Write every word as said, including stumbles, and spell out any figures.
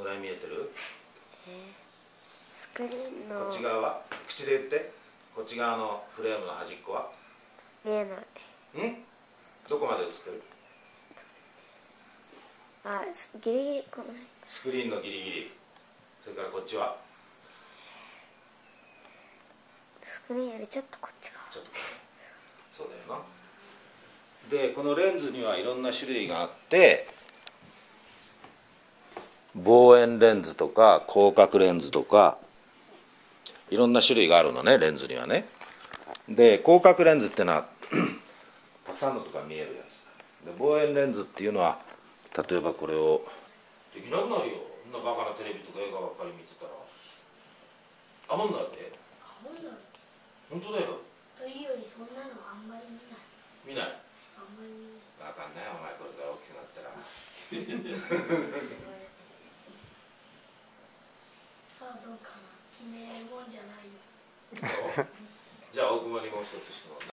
ぐらい見えてる？ えー、スクリーンのこっち側は口で言って。こっち側のフレームの端っこは見えない。 ん？どこまで映ってる？ あ、ギリギリこの辺。 スクリーンのギリギリ。それからこっちはスクリーンよりちょっとこっち側。 ちょっとそうだよな。でこのレンズにはいろんな種類があって、望遠レンズとか広角レンズとかいろんな種類があるのね、レンズにはね。で広角レンズってのはたくさんのとこが見えるやつで、望遠レンズっていうのは例えばこれをできなくなるよ、そんなバカなテレビとか映画ばっかり見てたら。アホになるで。 アホになる。 本当だよ。 というよりそんなのあんまり見ない。 見ない。 あんまり見ない。 わかんない、お前これから大きくなったら。 さあどうかな、決めるもんじゃないよ。 じゃあ大久保にもう一つ質問。